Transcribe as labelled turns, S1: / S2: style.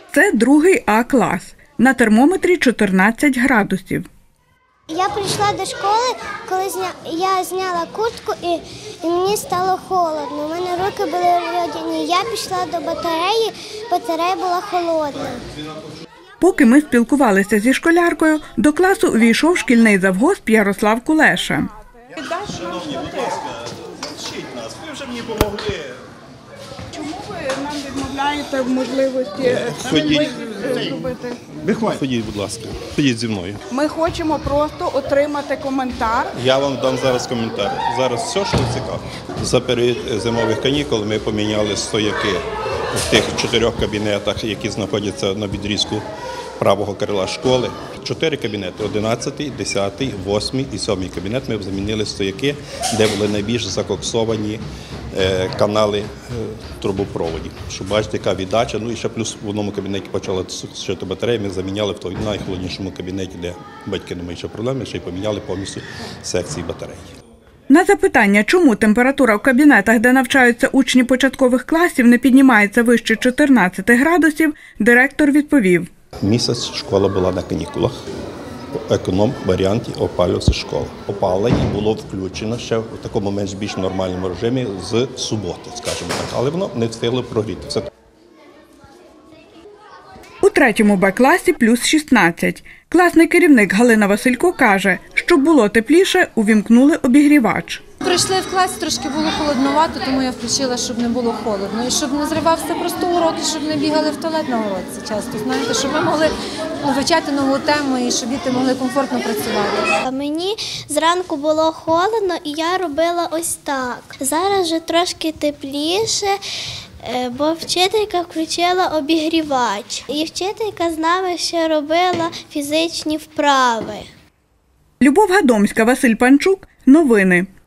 S1: Це другий А-клас. На термометрі 14 градусів.
S2: Я прийшла до школи, коли я зняла куртку і мені стало холодно. У мене руки були вроді. Я пішла до батареї, батарея була холодна.
S3: Поки ми спілкувалися зі школяркою, до класу увійшов шкільний завгосп Ярослав Кулеша.
S4: Шановні, будь ласка, залишіть нас, ви вже мені допомогли.
S1: Чому ви нам відмовляєте в можливості зробити?
S4: Ходіть, будь ласка, ходіть зі мною.
S1: Ми хочемо просто отримати коментар.
S4: Я вам дам зараз коментар. Зараз все, що цікаво. За період зимових канікул ми поміняли стояки в тих 4 кабінетах, які знаходяться на відрізку правого крила школи. 4 кабінети – 11, 10, 8 і 7 кабінет. Ми замінили стояки, де були найбільш закоксовані канали трубопроводів. Щоб бачити, яка віддача. Ну і ще плюс в одному кабінеті почала сушити батареї. Ми заміняли в той найхолоднішому кабінеті, де батьки не мають ще проблеми, ще й поміняли повністю секції батарей.
S3: На запитання, чому температура в кабінетах, де навчаються учні початкових класів, не піднімається вище 14 градусів, директор відповів.
S4: Місяць школа була на канікулах. В економ-варіанті опалювалася школа. Опалення було включено ще в такому більш нормальному режимі з суботи, скажімо так, але воно не встигло прогрітися.
S3: У 3-му Б-класі плюс 16. Класний керівник Галина Василько каже, щоб було тепліше, увімкнули обігрівач.
S5: Прийшли в клас, трошки було холодновато, тому я включила, щоб не було холодно. І щоб не зривався просто урок, і щоб не бігали в туалет на уроці часто, знаєте, щоб ми могли вивчати нову тему і щоб діти могли комфортно працювати.
S2: Мені зранку було холодно і я робила ось так. Зараз вже трошки тепліше, бо вчителька включила обігрівач. І вчителька з нами ще робила фізичні вправи.
S3: Любов Гадомська, Василь Панчук. Новини.